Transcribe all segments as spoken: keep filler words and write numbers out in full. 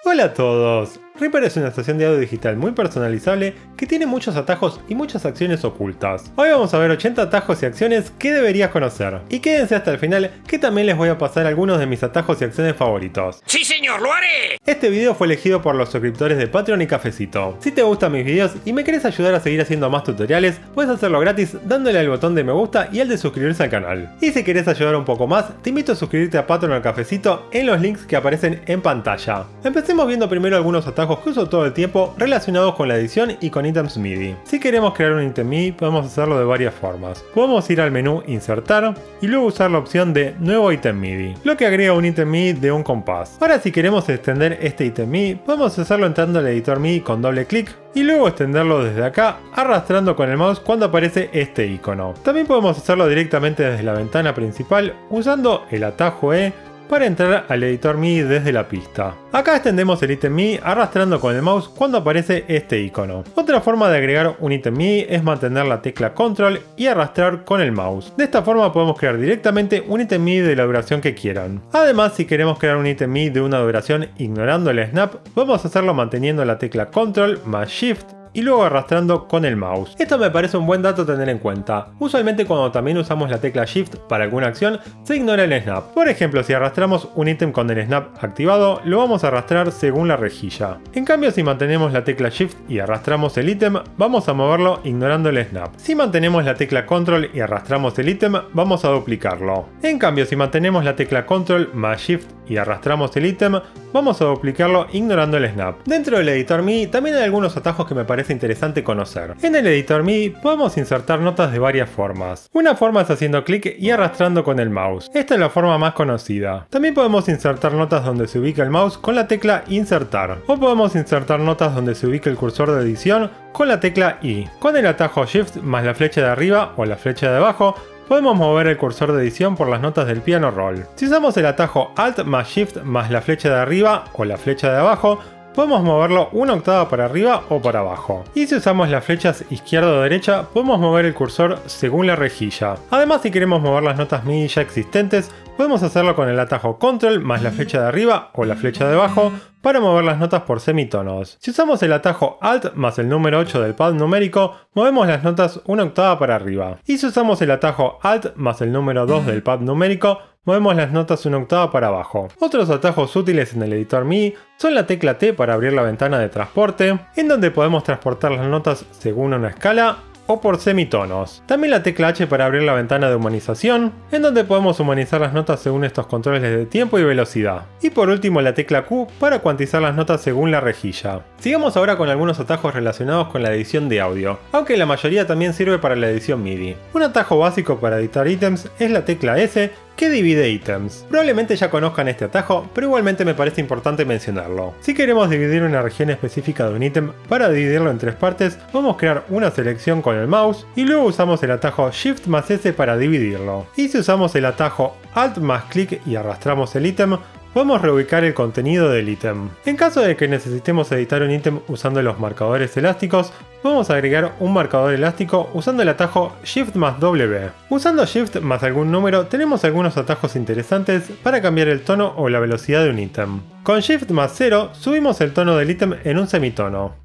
Hola a todos. Reaper es una estación de audio digital muy personalizable que tiene muchos atajos y muchas acciones ocultas. Hoy vamos a ver ochenta atajos y acciones que deberías conocer. Y quédense hasta el final que también les voy a pasar algunos de mis atajos y acciones favoritos. ¡Sí señor, lo haré! Este video fue elegido por los suscriptores de Patreon y Cafecito. Si te gustan mis videos y me querés ayudar a seguir haciendo más tutoriales, puedes hacerlo gratis dándole al botón de me gusta y al de suscribirse al canal. Y si querés ayudar un poco más, te invito a suscribirte a Patreon o Cafecito en los links que aparecen en pantalla. Empecemos viendo primero algunos atajos que uso todo el tiempo relacionados con la edición y con ítems M I D I. Si queremos crear un ítem M I D I podemos hacerlo de varias formas. Podemos ir al menú Insertar y luego usar la opción de Nuevo ítem M I D I, lo que agrega un ítem M I D I de un compás. Ahora si queremos extender este ítem M I D I podemos hacerlo entrando al editor M I D I con doble clic y luego extenderlo desde acá arrastrando con el mouse cuando aparece este icono. También podemos hacerlo directamente desde la ventana principal usando el atajo E para entrar al editor M I D I desde la pista. Acá extendemos el ítem M I D I arrastrando con el mouse cuando aparece este icono. Otra forma de agregar un ítem M I D I es mantener la tecla control y arrastrar con el mouse. De esta forma podemos crear directamente un ítem M I D I de la duración que quieran. Además, si queremos crear un ítem M I D I de una duración ignorando el snap, podemos hacerlo manteniendo la tecla control más shift y luego arrastrando con el mouse. Esto me parece un buen dato a tener en cuenta. Usualmente cuando también usamos la tecla Shift para alguna acción, se ignora el snap. Por ejemplo, si arrastramos un ítem con el snap activado, lo vamos a arrastrar según la rejilla. En cambio, si mantenemos la tecla Shift y arrastramos el ítem, vamos a moverlo ignorando el snap. Si mantenemos la tecla Control y arrastramos el ítem, vamos a duplicarlo. En cambio, si mantenemos la tecla Control más Shift y arrastramos el ítem, vamos a duplicarlo ignorando el snap. Dentro del editor M I D I también hay algunos atajos que me parece interesante conocer. En el editor M I D I podemos insertar notas de varias formas. Una forma es haciendo clic y arrastrando con el mouse. Esta es la forma más conocida. También podemos insertar notas donde se ubica el mouse con la tecla insertar. O podemos insertar notas donde se ubica el cursor de edición con la tecla I. Con el atajo Shift más la flecha de arriba o la flecha de abajo, podemos mover el cursor de edición por las notas del piano roll. Si usamos el atajo Alt más Shift más la flecha de arriba o la flecha de abajo, podemos moverlo una octava para arriba o para abajo. Y si usamos las flechas izquierda o derecha, podemos mover el cursor según la rejilla. Además, si queremos mover las notas M I D I ya existentes, podemos hacerlo con el atajo Control más la flecha de arriba o la flecha de abajo para mover las notas por semitonos. Si usamos el atajo Alt más el número ocho del pad numérico, movemos las notas una octava para arriba. Y si usamos el atajo Alt más el número dos del pad numérico, movemos las notas una octava para abajo. Otros atajos útiles en el editor M I D I son la tecla T para abrir la ventana de transporte, en donde podemos transportar las notas según una escala o por semitonos. También la tecla H para abrir la ventana de humanización, en donde podemos humanizar las notas según estos controles de tiempo y velocidad. Y por último la tecla Q para cuantizar las notas según la rejilla. Sigamos ahora con algunos atajos relacionados con la edición de audio, aunque la mayoría también sirve para la edición M I D I. Un atajo básico para editar ítems es la tecla S, que divide ítems. Probablemente ya conozcan este atajo, pero igualmente me parece importante mencionarlo. Si queremos dividir una región específica de un ítem, para dividirlo en tres partes, podemos crear una selección con el mouse y luego usamos el atajo Shift más S para dividirlo. Y si usamos el atajo Alt más clic y arrastramos el ítem, podemos reubicar el contenido del ítem. En caso de que necesitemos editar un ítem usando los marcadores elásticos, podemos agregar un marcador elástico usando el atajo Shift más W. Usando Shift más algún número tenemos algunos atajos interesantes para cambiar el tono o la velocidad de un ítem. Con Shift más cero subimos el tono del ítem en un semitono.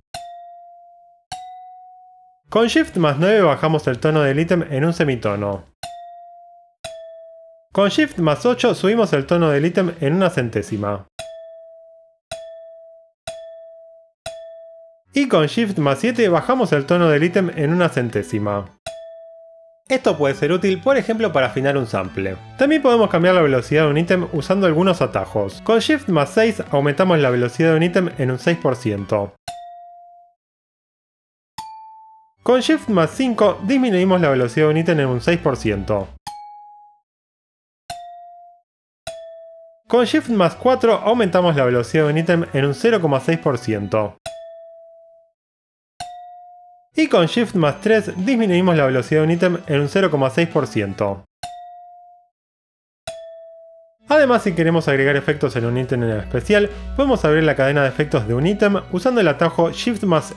Con Shift más nueve bajamos el tono del ítem en un semitono. Con Shift más ocho subimos el tono del ítem en una centésima. Y con Shift más siete bajamos el tono del ítem en una centésima. Esto puede ser útil, por ejemplo, para afinar un sample. También podemos cambiar la velocidad de un ítem usando algunos atajos. Con Shift más seis aumentamos la velocidad de un ítem en un seis por ciento. Con Shift más cinco disminuimos la velocidad de un ítem en un seis por ciento. Con Shift más cuatro aumentamos la velocidad de un ítem en un cero coma seis por ciento. Y con Shift más tres disminuimos la velocidad de un ítem en un cero coma seis por ciento. Además, si queremos agregar efectos en un ítem en especial, podemos abrir la cadena de efectos de un ítem usando el atajo Shift más E.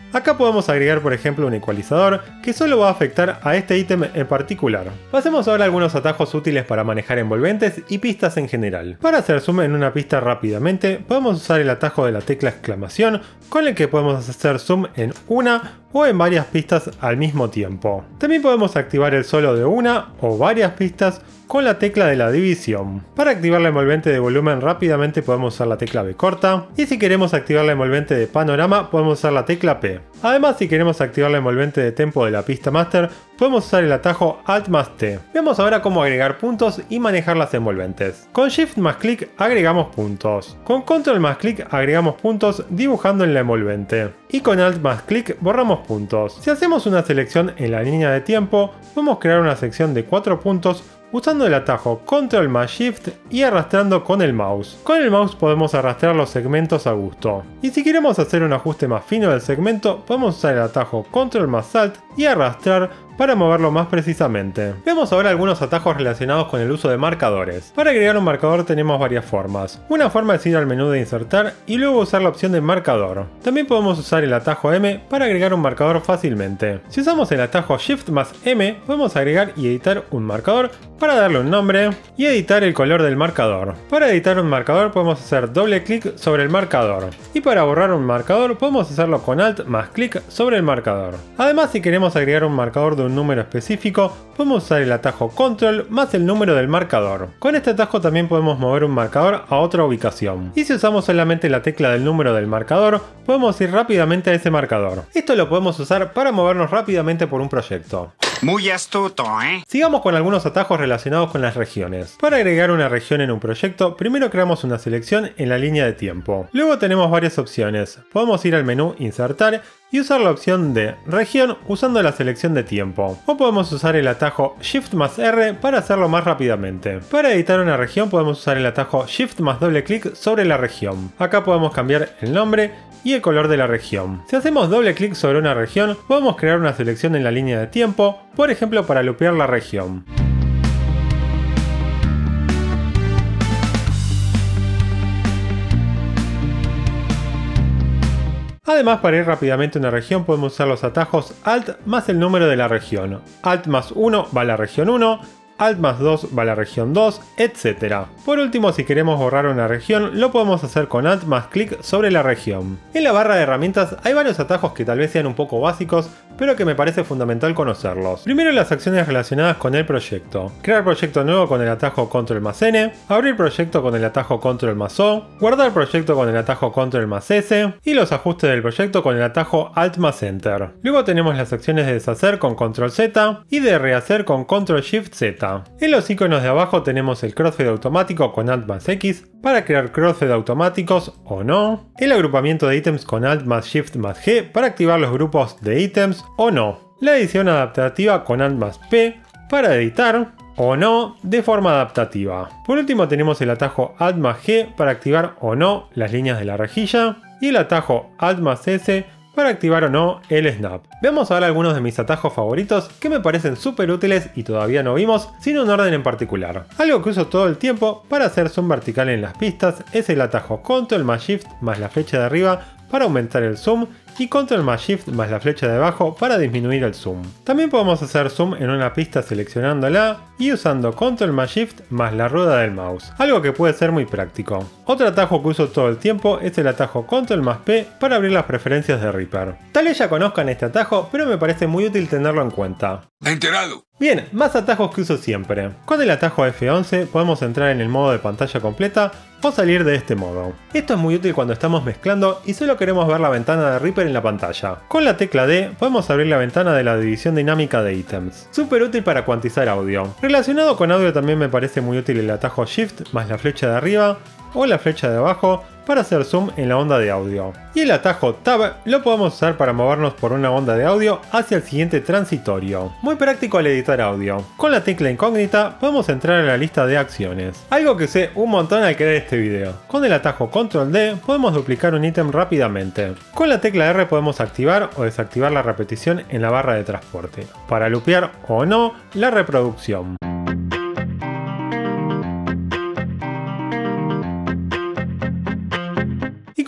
Acá podemos agregar por ejemplo un ecualizador que solo va a afectar a este ítem en particular. Pasemos ahora a algunos atajos útiles para manejar envolventes y pistas en general. Para hacer zoom en una pista rápidamente, podemos usar el atajo de la tecla exclamación, con el que podemos hacer zoom en una o en varias pistas al mismo tiempo. También podemos activar el solo de una o varias pistas con la tecla de la división. Para activar la envolvente de volumen rápidamente podemos usar la tecla B corta, y si queremos activar la envolvente de panorama podemos usar la tecla P. Además, si queremos activar la envolvente de tempo de la pista master, podemos usar el atajo Alt más T. Veamos ahora cómo agregar puntos y manejar las envolventes. Con Shift más clic agregamos puntos. Con Control más clic agregamos puntos dibujando en la envolvente. Y con Alt más clic borramos puntos. Si hacemos una selección en la línea de tiempo, podemos crear una sección de cuatro puntos usando el atajo Control más Shift y arrastrando con el mouse. Con el mouse podemos arrastrar los segmentos a gusto. Y si queremos hacer un ajuste más fino del segmento, podemos usar el atajo Control más Alt y arrastrar para moverlo más precisamente. Vemos ahora algunos atajos relacionados con el uso de marcadores. Para agregar un marcador tenemos varias formas. Una forma es ir al menú de insertar y luego usar la opción de marcador. También podemos usar el atajo M para agregar un marcador fácilmente. Si usamos el atajo Shift más M, podemos agregar y editar un marcador para darle un nombre y editar el color del marcador. Para editar un marcador podemos hacer doble clic sobre el marcador. Y para borrar un marcador podemos hacerlo con Alt más clic sobre el marcador. Además, si queremos agregar un marcador de un número específico, podemos usar el atajo Control más el número del marcador. Con este atajo también podemos mover un marcador a otra ubicación. Y si usamos solamente la tecla del número del marcador, podemos ir rápidamente a ese marcador. Esto lo podemos usar para movernos rápidamente por un proyecto. Muy astuto, ¿eh? Sigamos con algunos atajos relacionados con las regiones. Para agregar una región en un proyecto, primero creamos una selección en la línea de tiempo. Luego tenemos varias opciones. Podemos ir al menú Insertar y usar la opción de región usando la selección de tiempo. O podemos usar el atajo Shift más R para hacerlo más rápidamente. Para editar una región podemos usar el atajo Shift más doble clic sobre la región. Acá podemos cambiar el nombre y el color de la región. Si hacemos doble clic sobre una región, podemos crear una selección en la línea de tiempo, por ejemplo para lupear la región. Además, para ir rápidamente a una región podemos usar los atajos Alt más el número de la región. Alt más uno va a la región uno, Alt más dos va a la región dos, etcétera. Por último, si queremos borrar una región, lo podemos hacer con Alt más clic sobre la región. En la barra de herramientas hay varios atajos que tal vez sean un poco básicos, pero que me parece fundamental conocerlos. Primero, las acciones relacionadas con el proyecto. Crear proyecto nuevo con el atajo Control más N, abrir proyecto con el atajo Control más O, guardar proyecto con el atajo Control más S, y los ajustes del proyecto con el atajo Alt más Enter. Luego tenemos las acciones de deshacer con Control Z y de rehacer con Control Shift Z. En los iconos de abajo tenemos el crossfade automático con Alt más X para crear crossfade automáticos o no, el agrupamiento de ítems con Alt más Shift más G para activar los grupos de ítems o no, la edición adaptativa con Alt más P para editar o no de forma adaptativa. Por último tenemos el atajo Alt más G para activar o no las líneas de la rejilla y el atajo Alt más S para activar o no el snap. Veamos ahora algunos de mis atajos favoritos que me parecen súper útiles y todavía no vimos sin un orden en particular. Algo que uso todo el tiempo para hacer zoom vertical en las pistas es el atajo Control más Shift más la flecha de arriba para aumentar el zoom y Control más Shift más la flecha de abajo para disminuir el zoom. También podemos hacer zoom en una pista seleccionándola y usando Control más Shift más la rueda del mouse, algo que puede ser muy práctico. Otro atajo que uso todo el tiempo es el atajo Control más P para abrir las preferencias de Reaper. Tal vez ya conozcan este atajo, pero me parece muy útil tenerlo en cuenta. Enterado. Bien, más atajos que uso siempre. Con el atajo F once podemos entrar en el modo de pantalla completa o salir de este modo. Esto es muy útil cuando estamos mezclando y solo queremos ver la ventana de Reaper en la pantalla. Con la tecla D podemos abrir la ventana de la división dinámica de ítems. Súper útil para cuantizar audio. Relacionado con audio también me parece muy útil el atajo Shift más la flecha de arriba o la flecha de abajo para hacer zoom en la onda de audio. Y el atajo Tab lo podemos usar para movernos por una onda de audio hacia el siguiente transitorio. Muy práctico al editar audio. Con la tecla incógnita podemos entrar a la lista de acciones. Algo que usé un montón al crear este video. Con el atajo Control D podemos duplicar un ítem rápidamente. Con la tecla R podemos activar o desactivar la repetición en la barra de transporte. Para lupear o no la reproducción.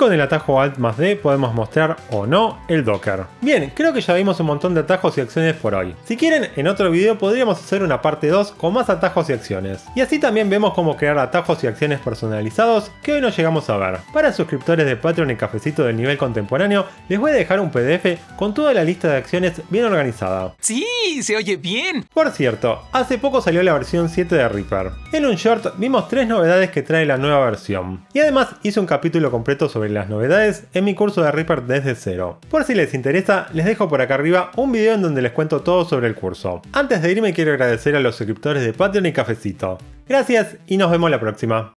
con el atajo Alt más D podemos mostrar o no el Docker. Bien, creo que ya vimos un montón de atajos y acciones por hoy. Si quieren, en otro video podríamos hacer una parte dos con más atajos y acciones. Y así también vemos cómo crear atajos y acciones personalizados que hoy no llegamos a ver. Para suscriptores de Patreon y Cafecito del nivel contemporáneo, les voy a dejar un P D F con toda la lista de acciones bien organizada. Sí, se oye bien. Por cierto, hace poco salió la versión siete de Reaper. En un short vimos tres novedades que trae la nueva versión. Y además hice un capítulo completo sobre las novedades en mi curso de Reaper desde cero. Por si les interesa, les dejo por acá arriba un video en donde les cuento todo sobre el curso. Antes de irme quiero agradecer a los suscriptores de Patreon y Cafecito. Gracias y nos vemos la próxima.